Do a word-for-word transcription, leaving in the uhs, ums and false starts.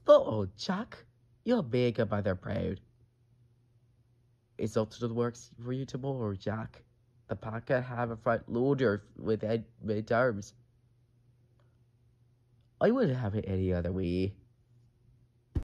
Oh, Jack, you'll make a mother proud. It's up to the works for you tomorrow, Jack. The packet have a front loader with ed- with arms. I wouldn't have it any other way.